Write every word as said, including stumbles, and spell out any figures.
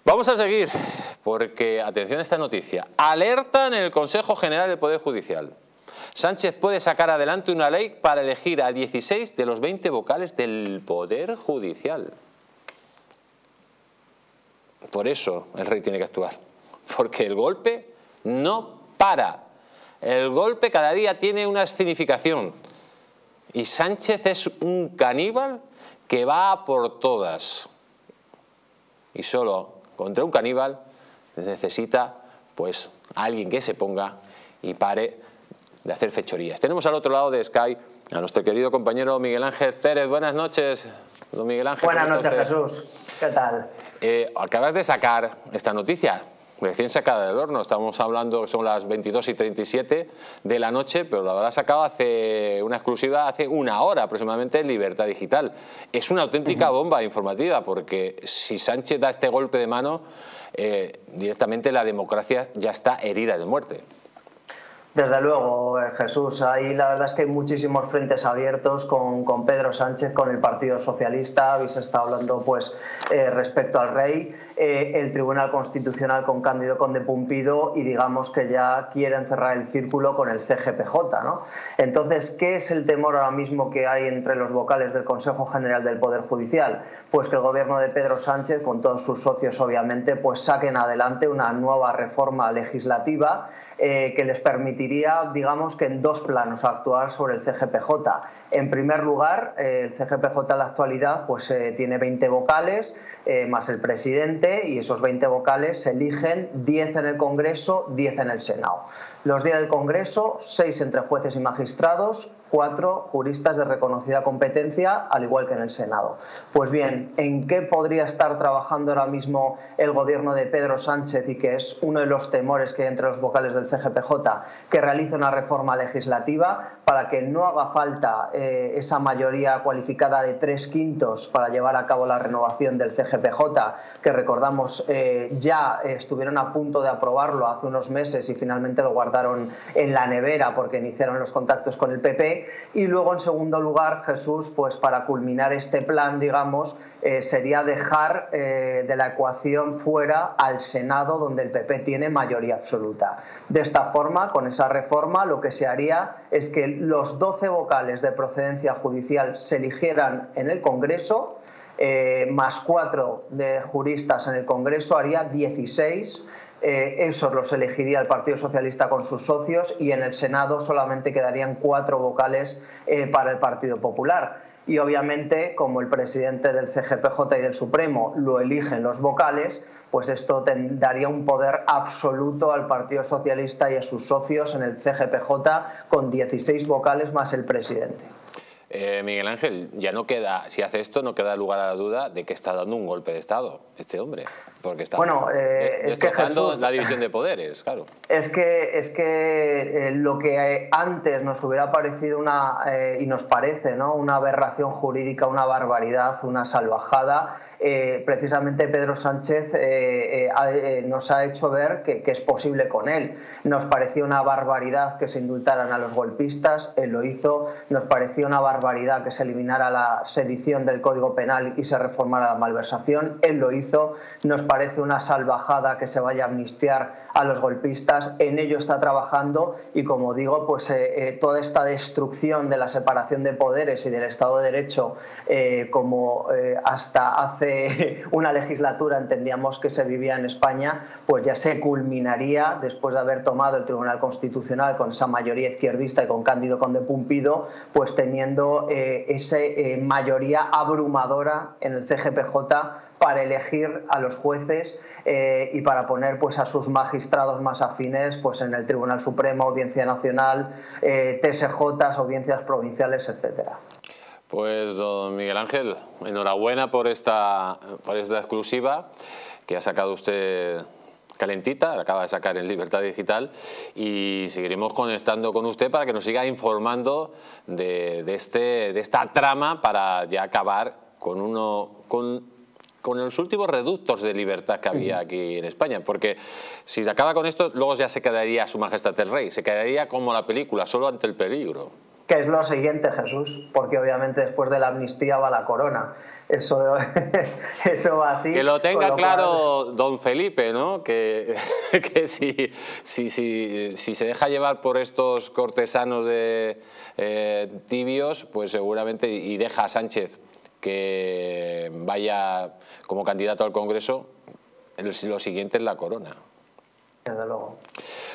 Vamos a seguir, porque, atención a esta noticia, alerta en el Consejo General del Poder Judicial. Sánchez puede sacar adelante una ley para elegir a dieciséis de los veinte vocales del Poder Judicial. Por eso el rey tiene que actuar, porque el golpe no para. El golpe cada día tiene una escenificación y Sánchez es un caníbal que va por todas. Y solo contra un caníbal necesita pues alguien que se ponga y pare de hacer fechorías. Tenemos al otro lado de Sky a nuestro querido compañero Miguel Ángel Pérez. Buenas noches, don Miguel Ángel. Buenas noches, Jesús. ¿Qué tal? Eh, acabas de sacar esta noticia, recién sacada del horno. Estamos hablando que son las veintidós y treinta y siete de la noche, pero la habrá sacado hace una exclusiva hace una hora aproximadamente en Libertad Digital. Es una auténtica bomba informativa, porque si Sánchez da este golpe de mano, eh, directamente la democracia ya está herida de muerte. Desde luego, Jesús, ahí la verdad es que hay muchísimos frentes abiertos con, con Pedro Sánchez, con el Partido Socialista. Habéis estado hablando pues eh, respecto al rey, eh, el Tribunal Constitucional con Cándido Conde Pumpido y digamos que ya quieren cerrar el círculo con el C G P J, ¿no? Entonces, ¿qué es el temor ahora mismo que hay entre los vocales del Consejo General del Poder Judicial? Pues que el gobierno de Pedro Sánchez, con todos sus socios obviamente, pues saquen adelante una nueva reforma legislativa eh, que les permitiría, digamos que en dos planos, actuar sobre el C G P J. En primer lugar, eh, el C G P J en la actualidad pues, eh, tiene veinte vocales, eh, más el presidente, y esos veinte vocales se eligen diez en el Congreso, diez en el Senado. Los diez del Congreso, seis entre jueces y magistrados, cuatro juristas de reconocida competencia, al igual que en el Senado. Pues bien, ¿en qué podría estar trabajando ahora mismo el gobierno de Pedro Sánchez, y que es uno de los temores que hay entre los vocales del C G P J? Que realice una reforma legislativa para que no haga falta eh, esa mayoría cualificada de tres quintos para llevar a cabo la renovación del C G P J, que recordamos eh, ya eh, estuvieron a punto de aprobarlo hace unos meses y finalmente lo guardaron en la nevera porque iniciaron los contactos con el P P. Y luego, en segundo lugar, Jesús, pues para culminar este plan, digamos, eh, sería dejar eh, de la ecuación fuera al Senado, donde el P P tiene mayoría absoluta. De esta forma, con esa reforma, lo que se haría es que los doce vocales de procedencia judicial se eligieran en el Congreso, eh, más cuatro de juristas en el Congreso, haría dieciséis. Eh, esos los elegiría el Partido Socialista con sus socios, y en el Senado solamente quedarían cuatro vocales eh, para el Partido Popular. Y obviamente, como el presidente del C G P J y del Supremo lo eligen los vocales, pues esto daría un poder absoluto al Partido Socialista y a sus socios en el C G P J, con dieciséis vocales más el presidente. Eh, Miguel Ángel, ya no queda, si hace esto, no queda lugar a la duda de que está dando un golpe de Estado este hombre, porque está bueno, eh, de, es que Jesús, la división de poderes, claro. Es que, es que eh, lo que antes nos hubiera parecido una, eh, y nos parece, ¿no?, una aberración jurídica, una barbaridad, una salvajada, eh, precisamente Pedro Sánchez eh, eh, nos ha hecho ver que, que es posible con él. Nos parecía una barbaridad que se indultaran a los golpistas, él lo hizo. Nos parecía una barbaridad que se eliminara la sedición del Código Penal y se reformara la malversación, él lo hizo. Nos parece una salvajada que se vaya a amnistiar a los golpistas, en ello está trabajando. Y como digo, pues eh, eh, toda esta destrucción de la separación de poderes y del Estado de Derecho, eh, como eh, hasta hace una legislatura entendíamos que se vivía en España, pues ya se culminaría después de haber tomado el Tribunal Constitucional con esa mayoría izquierdista y con Cándido Conde Pumpido, pues teniendo eh, esa eh, mayoría abrumadora en el C G P J para elegir a los jueces eh, y para poner pues a sus magistrados más afines pues en el Tribunal Supremo, Audiencia Nacional, eh, T S J, audiencias provinciales, etcétera. Pues, don Miguel Ángel, enhorabuena por esta, por esta exclusiva que ha sacado usted calentita, la acaba de sacar en Libertad Digital, y seguiremos conectando con usted para que nos siga informando de, de, este, de esta trama para ya acabar con uno... Con, con los últimos reductos de libertad que había aquí en España, porque si se acaba con esto, luego ya se quedaría Su Majestad el Rey, se quedaría como la película, solo ante el peligro. Que es lo siguiente, Jesús, porque obviamente después de la amnistía va la corona. Eso, eso va así. Que lo tenga lo claro cual... don Felipe, ¿no? Que, que si, si, si, si se deja llevar por estos cortesanos de, eh, tibios, pues seguramente, y deja a Sánchez que vaya como candidato al Congreso, lo siguiente es la corona. Desde luego.